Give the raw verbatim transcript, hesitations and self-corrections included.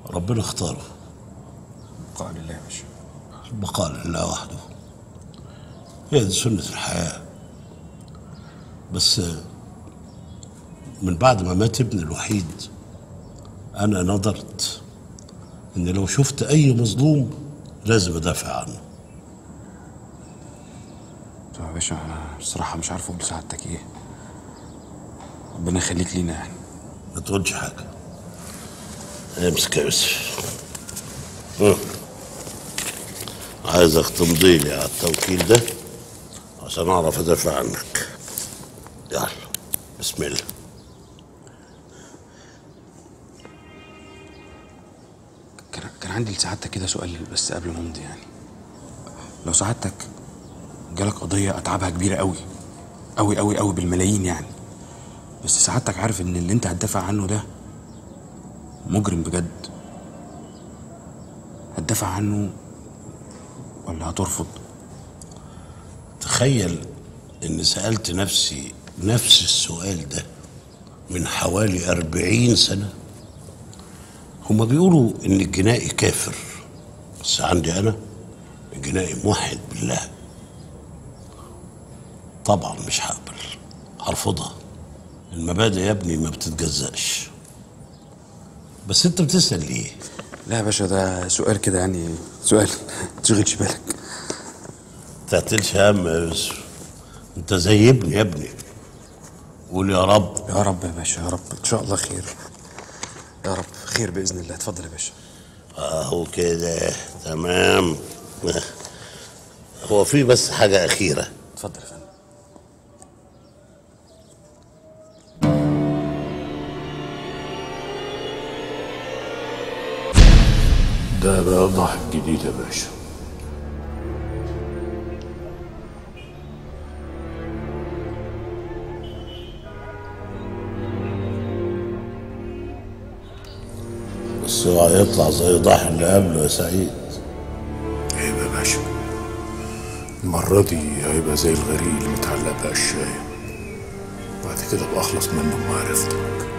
ربنا اختاره. بقاء لله يا باشا. البقاء لله وحده، هي دي سنة الحياة. بس من بعد ما مات ابني الوحيد أنا نظرت إن لو شفت أي مظلوم لازم أدافع عنه. طب يا باشا أنا بصراحة مش عارف أقول لسعادتك إيه. ربنا يخليك لينا يعني. ما تقولش حاجة. امسك يا يوسف. عايزك تمضي لي على التوكيل ده عشان أعرف أدافع عنك. يلا بسم الله. كان كان عندي لسعادتك كده سؤال بس قبل ما امضي يعني. لو سعادتك جالك قضية أتعابها كبيرة قوي قوي قوي قوي بالملايين يعني، بس سعادتك عارف إن اللي أنت هتدافع عنه ده مجرم بجد، هتدافع عنه ولا هترفض؟ تخيل إني سألت نفسي نفس السؤال ده من حوالي أربعين سنة. هما بيقولوا إن الجنائي كافر، بس عندي أنا الجنائي موحد بالله. طبعا مش هقبل، هرفضها. المبادئ يا ابني ما بتتجزأش. بس انت بتسأل ليه؟ لا يا باشا ده سؤال كده يعني، سؤال متشغلش بالك. متعتلش هم يا يوسف، انت زي ابني يا ابني. قول يا رب. يا رب يا باشا، يا رب ان شاء الله خير. يا رب خير باذن الله. اتفضل يا باشا. اهو كده تمام. هو في بس حاجة أخيرة. اتفضل يا فندم. ده بقى ضحك جديد يا باشا. بس اوعى يطلع زي ضحك اللي قبله يا سعيد. عيب يا باشا، المرة دي هيبقى زي الغريق اللي متعلق بقشاية، بعد كده ابقى اخلص منه بمعرفتك.